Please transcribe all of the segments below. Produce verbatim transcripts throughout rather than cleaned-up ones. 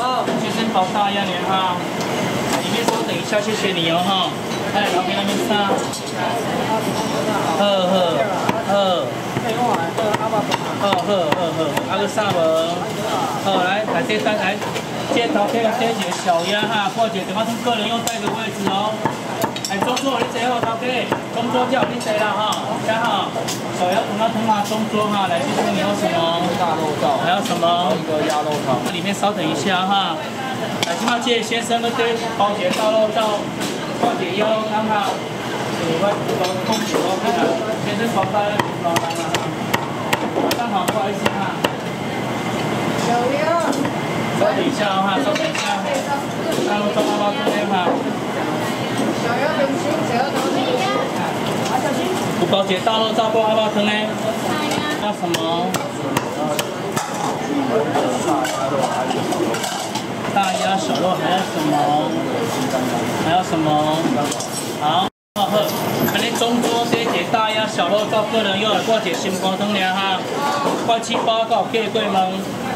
好，先生包大鸭年哈，里面稍等一下，谢谢你哦哈。哎，旁边那边上。好好好。好好好好，啊个啥无？好来，来这单来，这头这个这一个小鸭哈，或者等下从个人用带个位置哦。哎，中桌你坐好，头家，中桌叫你坐啦哈，加好。小鸭等下等下中桌哈，来，先生你要什么？大肉燥。还有什么？一个鸭肉汤。里面稍等一下哈。来，今麦这先生个对包一个大肉燥，包一个鸭肉汤哈。我我我空酒我看看，先生包大鸭包单啦哈。刚好，不好意思哈。小鸭。稍等一下哈，稍等一下。大肉燥八包这边哈。小鸭中心，小鸭中心。有包一个大肉燥锅阿包汤呢？要什么？大鸭小肉还要什么？还要什么？好，好，安尼中桌这一个大鸭小肉燥个人用的，我一个心肝汤尔哈，我七包到鸡桂焖。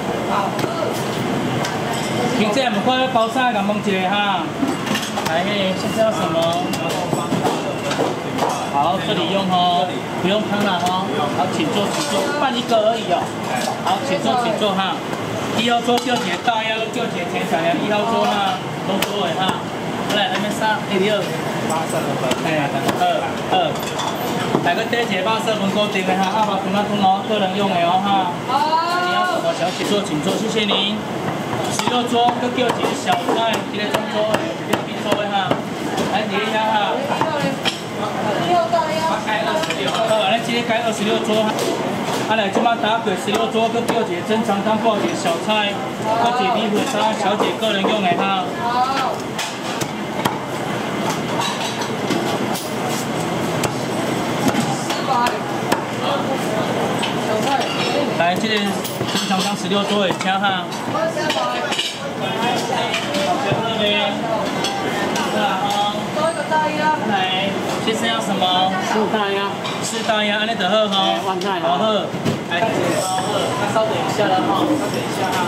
你这唔快包啥？甲问一下哈。来，现在要什么？好，这里用哦，不用汤了哦。好，请坐，请坐，办一个而已哦。好，请坐，请坐哈。一号桌叫一个大鸭，叫一个天小鸭。一号桌哈，拢桌的哈。来，那边三，一二，八色的粉，哎，二二。来个第一个八色粉固定的哈，阿爸同他同哦，个人用的哦哈。好。你要什么？小姐坐，请坐，谢谢您。十六桌，佮叫一个小菜，一个中桌的，一个 B 桌的哈。来，你一下哈。六大鸭。改二十六。好，来，今天改二十六桌哈。啊来，今麦打鬼十六桌，佮叫一个珍藏汤，包一个小菜，佮一个米粉沙，小姐个人用的哈。好。来，这个珍藏汤十六桌的请哈。这边，是啊哈。多一个大鸭。来，先生要什么？四大鸭。四大鸭，安尼就好哈。好好。来，好好，那稍等一下了哈，稍等一下哈。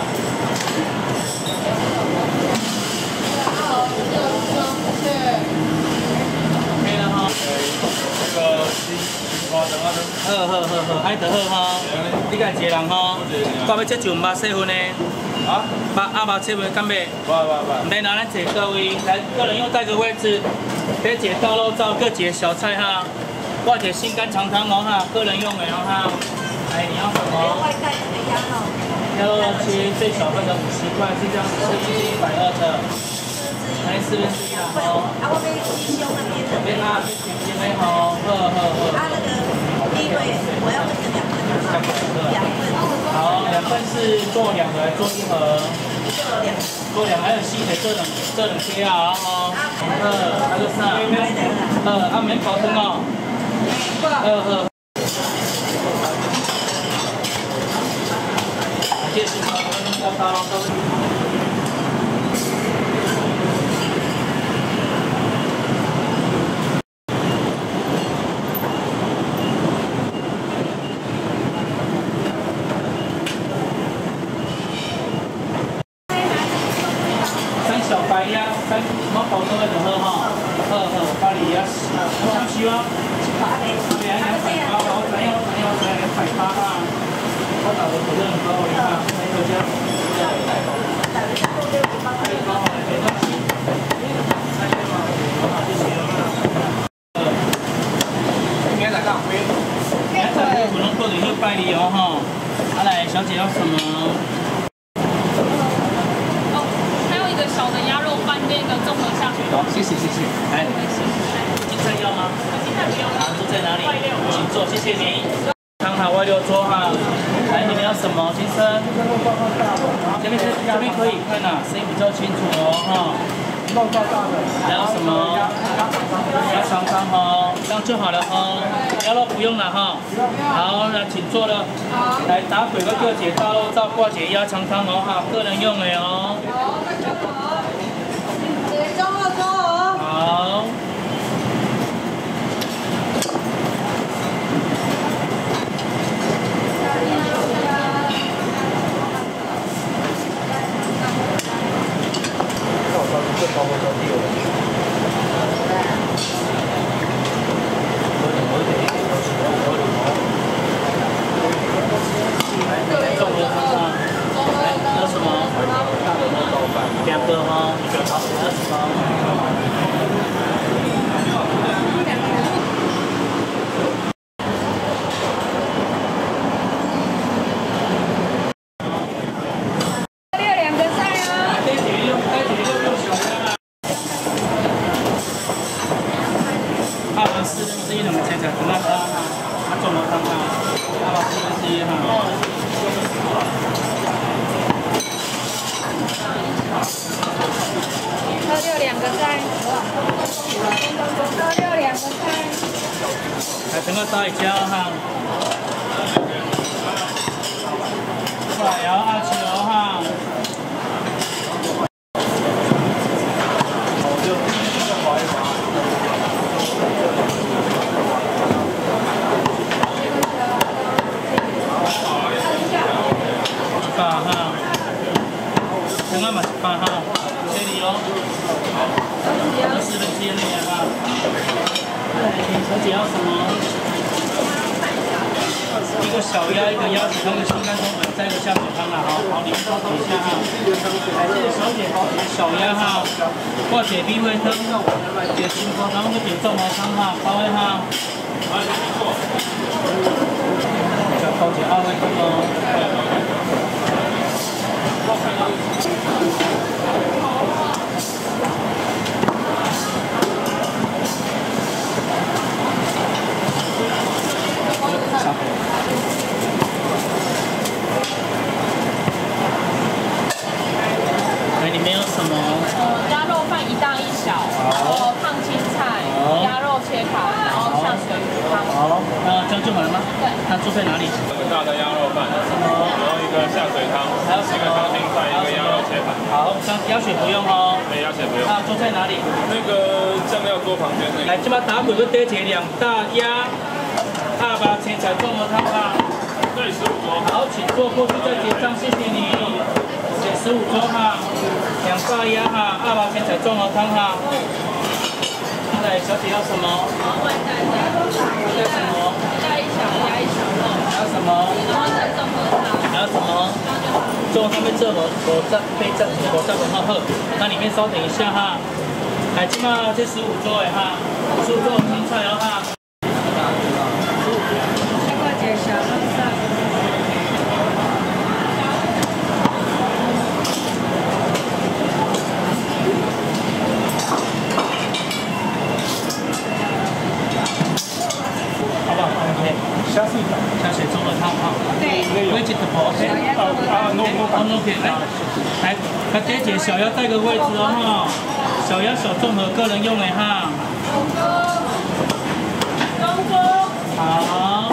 好，谢谢。OK 了哈。这个。好好好好，爱就好哈。你家一个人吼，我要接受肉细份的。啊？肉啊肉细份敢买？不不不。免啦，咱坐各位，来个人用带个位置。第一个大肉燥，各一个小菜哈。我一个心肝肠汤哦哈，个人用的哦哈。来，你要什么？外带那个鸭肉。鸭肉切最小份的五十块，是这样，是一百二的。来四分之一啦吼。啊，我要鸡胸那边的。边啊，边边好，好好好。啊，那个第一个我要那个两份的哈。两份。好，两份是做两盒，做一盒。做两。做两，还有细的这两这两贴啊哈。二，那个啥？二，啊免包汤哦。二二。这是包汤包汤都。小白鸭，三什么包都会很好哈。好好，咖喱鸭，香须啊。咖喱，两两百八，我咱要咱要咱两百八啊。我打的口罩很高，你看，没有加。太高了，没关系。好，谢谢啊。明仔干灰。明仔可能过年要拜年哦哈。啊来，小姐要什么？ 小的鸭肉拌那个综合下去。 好，谢谢谢谢。来，青菜要吗？ 青菜不用。 啊，坐在哪里？请坐，谢谢您。汤好外六桌哈。来，你们要什么，先生？这边这这边可以看呐，声音比较清楚哦哈。肉大大的。还有什么？鸭肠汤哈，这样就好了哈。鸭肉不用了哈。好，那请坐了。来打鬼个叫姐大肉燥挂姐鸭肠汤哦哈，个人用的哦。好。 整个刀一交哈，快摇二球哈。八哈，整个嘛是八哈，这里哦，二十分之内哈。小姐要什么？ 一个小鸭，一个鸭子汤，一个清肝冬粉，再一个下水汤啦，好好，你们稍等一下哈。来，这个小姐好，小鸭哈，或者米粉汤，解清锅，然后就点粽毛汤哈，包位哈。叫高姐二位汤哦。里面有什么？ 呃，鸭肉饭一大一小，然后烫青菜，鸭肉切盘，然后下水鱼汤。 好，那这样就好了吗？ 对。 那住在哪里？ 很大的鸭肉饭，然后一个下水汤， 还有一个烫青菜，一个鸭肉切盘。 好，这鸭血不用哦。 对，鸭血不用。 那住在哪里？ 那个酱料桌旁边那个。 来，这把打滚个爹姐两大鸭，二把青菜粽子汤吧。 对，十五桌。 好，请坐过去再结账，谢谢你。写十五桌哈。 两大鸭哈，二把千彩综合汤哈。来，小姐要什么？要什么？ 加一小加一小肉。 还有什么？ 然后再综合汤。 还有什么？综合汤被这我我这被这我这文号喝。那里面稍等一下哈。来，今嘛这十五桌哎哈，十五桌青菜哦哈。 这个介绍一下。 下水下水综合汤哈，对 ，vegetable OK， 啊 ，no no no OK， 来，来，把爹姐小鸭带个位置哦哈，小鸭小综合个人用的哈。东哥，东哥，好，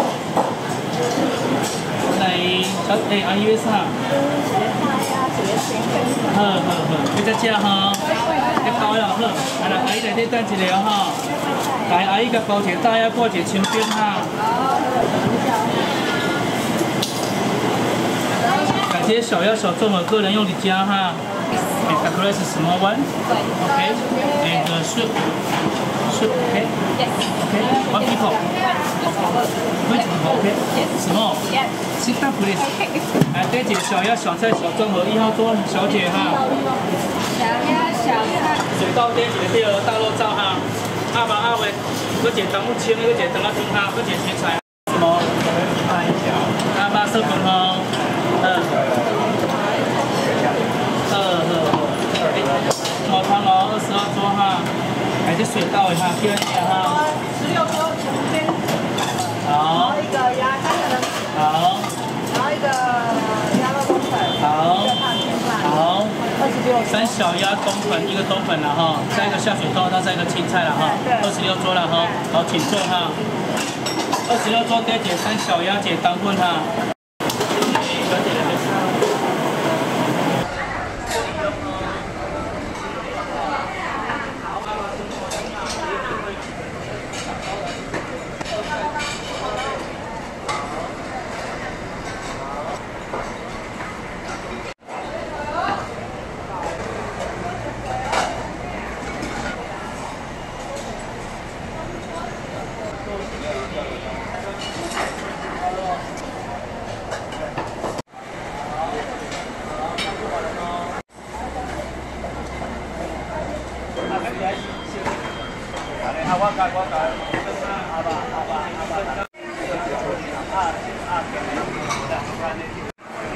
来，小哎阿姨要啥？好好好，你在这哈，你包了好，来来，阿姨来这等一下哈。 来，阿姨个包一个大鸭，过一个清冰哈。感谢小鸭小众的个人用的家哈。The crust is small one. Okay. And the soup. Soup. Okay. Yes. Okay. One people. Vegetable. Okay. Small. Yes. Sit down, please. 来，这姐小鸭小菜小众和一号桌小姐哈。 小鸭小菜。 水稻爹姐第二大肉燥哈。 阿爸阿伟，我姐当不清，我姐当阿汤哈，我姐切菜。什么？阿爸色粉哦。嗯。二二二。毛汤哦，二十二桌哈。来这水稻哈，第二点哈。 十六桌全边。 好。 然后一个鸭三个人。 好。 然后一个鸭肉冬粉。 好。 一个烫青菜。 好。 二十六。 三小鸭冬粉，一个冬粉了哈，再一个下水豆，再一个青菜了哈。二十六桌了哈，好，请坐哈。二十六桌爹姐三小鸭姐当棍哈。小姐来没事。 啊，我改我改，好吧好吧好吧。啊啊，给你。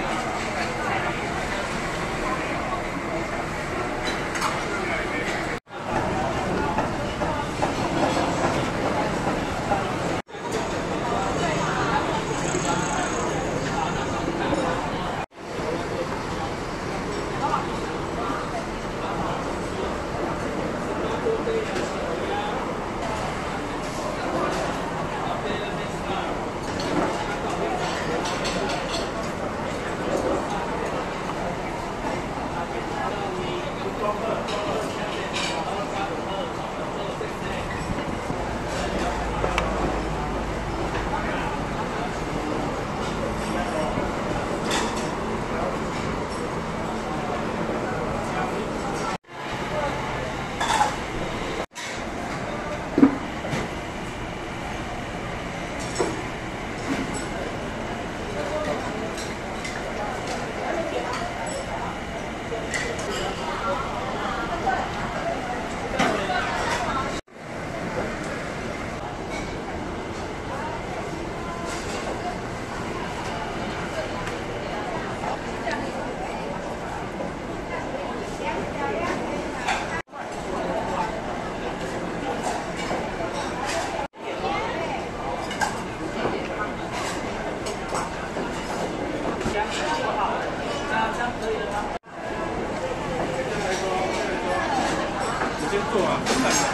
先做啊，看一下。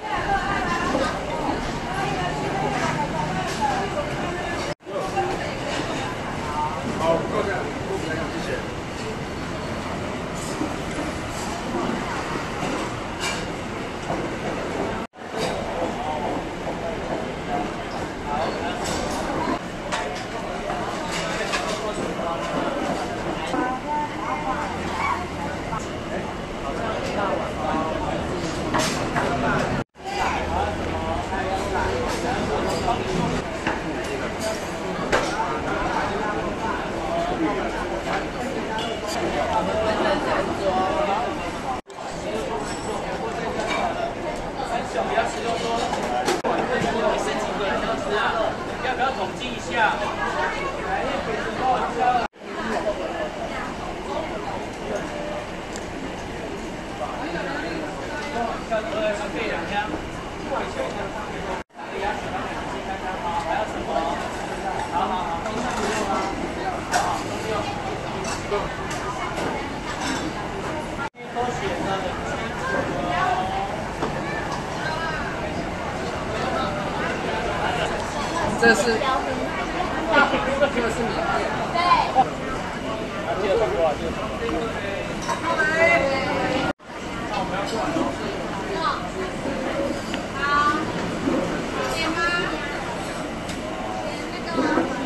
好，坐下，谢谢。 要不要统计一下？可以两箱。还有什么？好好好，都写的很清楚这是，这个是免费的。 对。 啊，记得放多少？记得放多少？那我们要做完了。 好。点吗？点那个吗？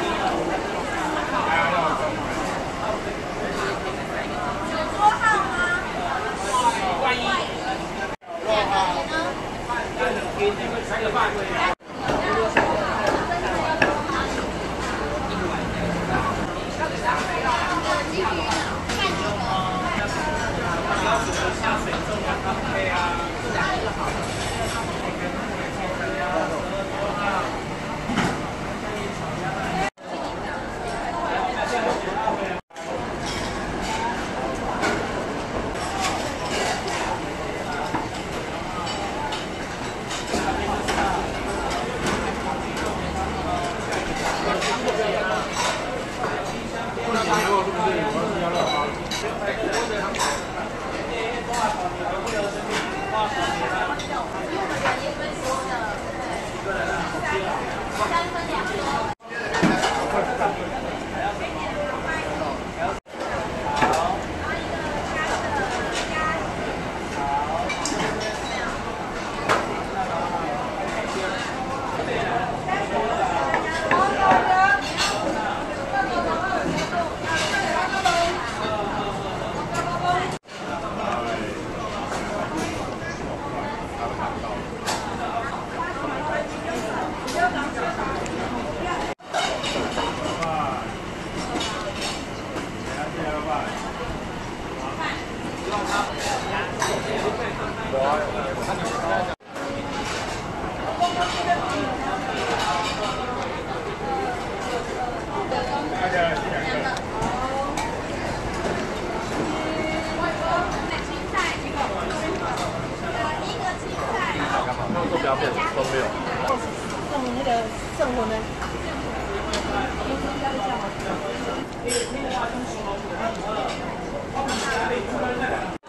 有多好吗？ 都不要变，都没有。 剩那个剩婚的。